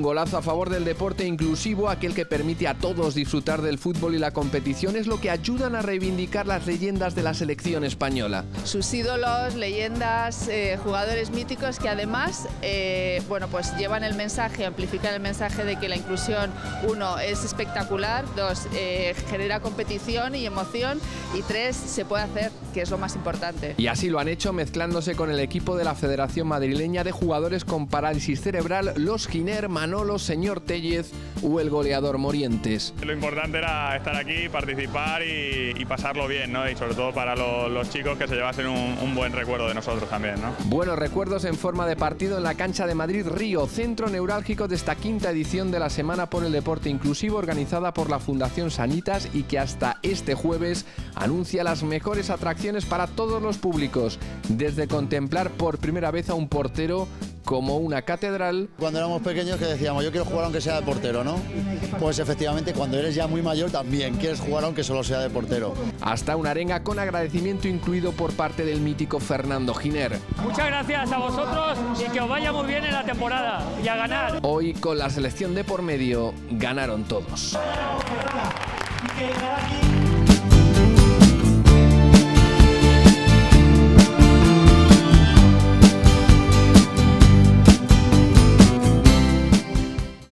Un golazo a favor del deporte inclusivo, aquel que permite a todos disfrutar del fútbol y la competición, es lo que ayudan a reivindicar las leyendas de la selección española. Sus ídolos, leyendas, jugadores míticos que además pues llevan el mensaje, amplifican el mensaje de que la inclusión, uno, es espectacular, dos, genera competición y emoción, y tres, se puede hacer, que es lo más importante. Y así lo han hecho mezclándose con el equipo de la Federación Madrileña de Jugadores con Parálisis Cerebral, los Giner, Manolo, Señor Tellez o el goleador Morientes. Lo importante era estar aquí, participar y pasarlo bien, ¿no? Y sobre todo para los chicos que se llevasen un buen recuerdo de nosotros también, ¿no? Buenos recuerdos en forma de partido en la cancha de Madrid Río, centro neurálgico de esta quinta edición de la Semana por el Deporte Inclusivo, organizada por la Fundación Sanitas y que hasta este jueves anuncia las mejores atracciones para todos los públicos, desde contemplar por primera vez a un portero como una catedral. Cuando éramos pequeños que decíamos, yo quiero jugar aunque sea de portero, ¿no? Pues efectivamente, cuando eres ya muy mayor también quieres jugar aunque solo sea de portero. Hasta una arenga con agradecimiento incluido por parte del mítico Fernando Giner. Muchas gracias a vosotros y que os vaya muy bien en la temporada y a ganar. Hoy, con la selección de por medio, ganaron todos.